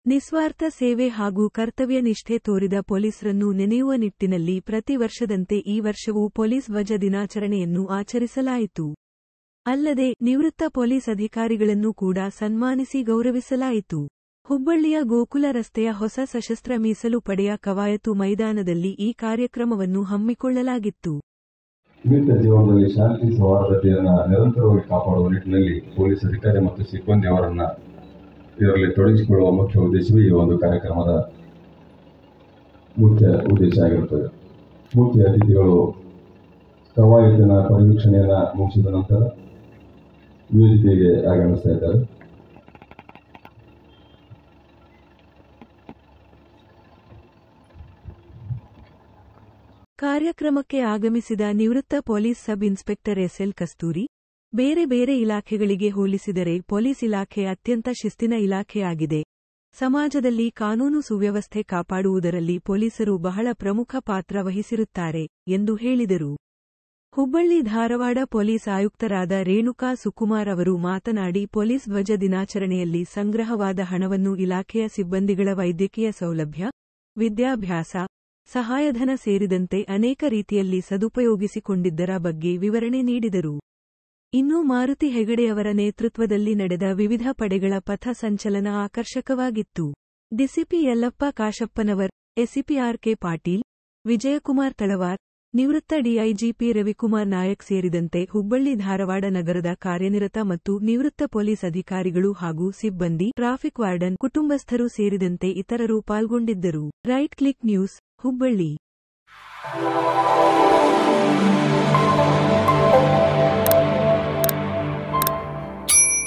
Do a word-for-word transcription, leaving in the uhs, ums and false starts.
ನಿಸ್ವಾರ್ಥ ಸೇವೆ ಹಾಗೂ ಕರ್ತವ್ಯ ನಿಷ್ಠೆ ತೋರಿದ ಪೊಲೀಸರನ್ನು ನೆನೆಯುವ ನಿಟ್ಟಿನಲ್ಲಿ ಪ್ರತಿ ವರ್ಷದಂತೆ ಈ ವರ್ಷವೂ ಪೊಲೀಸ್ ಧ್ವಜ ದಿನಾಚರಣೆಯನ್ನು ಆಚರಿಸಲಾಯಿತು. ಅಲ್ಲದೆ ನಿವೃತ್ತ ಪೊಲೀಸ್ ಅಧಿಕಾರಿಗಳನ್ನು ಕೂಡ ಸನ್ಮಾನಿಸಿ ಗೌರವಿಸಲಾಯಿತು. ಹುಬ್ಬಳ್ಳಿಯ ಗೋಕುಲ ರಸ್ತೆಯ ಹೊಸ ಸಶಸ್ತ್ರ ಮೀಸಲು ಪಡೆಯ ಕವಾಯತು ಮೈದಾನದಲ್ಲಿ ಈ ಕಾರ್ಯಕ್ರಮವನ್ನು ಹಮ್ಮಿಕೊಳ್ಳಲಾಗಿತ್ತು. ನಿತ್ಯ ಜೀವನದಲ್ಲಿ ಶಾಂತಿ ಸೌಹಾರ್ದತೆಯನ್ನು ನಿರಂತರವಾಗಿ ಕಾಪಾಡುವ ನಿಟ್ಟಿನಲ್ಲಿ ಪೊಲೀಸ್ ಅಧಿಕಾರಿ ಮತ್ತು ಸಿಬ್ಬಂದಿ ಅವರನ್ನ ಇದರಲ್ಲಿ ತೊಡಗಿಸಿಕೊಳ್ಳುವ ಮುಖ್ಯ ಉದ್ದೇಶವೇ ಈ ಒಂದು ಕಾರ್ಯಕ್ರಮದ ಮುಖ್ಯ ಉದ್ದೇಶ ಆಗಿರುತ್ತದೆ. ಮುಖ್ಯ ಅತಿಥಿಗಳು ಕವಾಯತಿನ ಪರಿವೀಕ್ಷಣೆಯನ್ನು ಮುಗಿಸಿದ ನಂತರ ವೇದಿಕೆಗೆ ಆಗಮಿಸ್ತಾ ಇದ್ದಾರೆ. ಕಾರ್ಯಕ್ರಮಕ್ಕೆ ಆಗಮಿಸಿದ ನಿವೃತ್ತ police sub inspector S L Kasturi, ಬೇರೆ ಬೇರೆ ಇಲಾಖೆಗಳಿಗೆ ಹೋಲಿಸಿದರೆ ಪೊಲೀಸ್ ಇಲಾಖೆ ಅತ್ಯಂತ ಶಿಸ್ತಿನ ಇಲಾಖೆಯಾಗಿದೆ. ಸಮಾಜದಲ್ಲಿ ಕಾನೂನು ಸುವ್ಯವಸ್ಥೆ ಕಾಪಾಡುವುದರಲ್ಲಿ ಪೊಲೀಸರು ಬಹಳ ಪ್ರಮುಖ ಪಾತ್ರ ವಹಿಸಿರುತ್ತಾರೆ ಎಂದು ಹೇಳಿದರು. ಹುಬ್ಬಳ್ಳಿ ಧಾರವಾಡ ಪೊಲೀಸ್ ಆಯುಕ್ತರಾದ ರೇಣುಕಾ ಸುಕುಮಾರ್ ಅವರು ಮಾತನಾಡಿ, ಪೊಲೀಸ್ ಧ್ವಜ ದಿನಾಚರಣೆಯಲ್ಲಿ ಸಂಗ್ರಹವಾದ ಹಣವನ್ನು ಇಲಾಖೆಯ ಸಿಬ್ಬಂದಿಗಳ ವೈದ್ಯಕೀಯ ಸೌಲಭ್ಯ, ವಿದ್ಯಾಭ್ಯಾಸ, ಸಹಾಯಧನ ಸೇರಿದಂತೆ ಅನೇಕ ರೀತಿಯಲ್ಲಿ ಸದುಪಯೋಗಿಸಿಕೊಂಡಿದ್ದರ ಬಗ್ಗೆ ವಿವರಣೆ ನೀಡಿದರು. ಇನ್ನು ಮಾರುತಿ ಹೆಗಡೆಯವರ ನೇತೃತ್ವದಲ್ಲಿ ನಡೆದ ವಿವಿಧ ಪಡೆಗಳ ಪಥ ಸಂಚಲನ ಆಕರ್ಷಕವಾಗಿತ್ತು. DCP Yallappa Kashappanavar, ACP R K Patil, Vijayakumar Talawar, ನಿವೃತ್ತ ಡಿಐಜಿಪಿ ರವಿಕುಮಾರ್ ನಾಯಕ್ ಸೇರಿದಂತೆ ಹುಬ್ಬಳ್ಳಿ ಧಾರವಾಡ ನಗರದ ಕಾರ್ಯನಿರತ ಮತ್ತು ನಿವೃತ್ತ ಪೊಲೀಸ್ ಅಧಿಕಾರಿಗಳು ಹಾಗೂ ಸಿಬ್ಬಂದಿ, ಟ್ರಾಫಿಕ್ ವಾರ್ಡನ್, ಕುಟುಂಬಸ್ಥರು ಸೇರಿದಂತೆ ಇತರರು ಪಾಲ್ಗೊಂಡಿದ್ದರು. Right click news, Hubballi.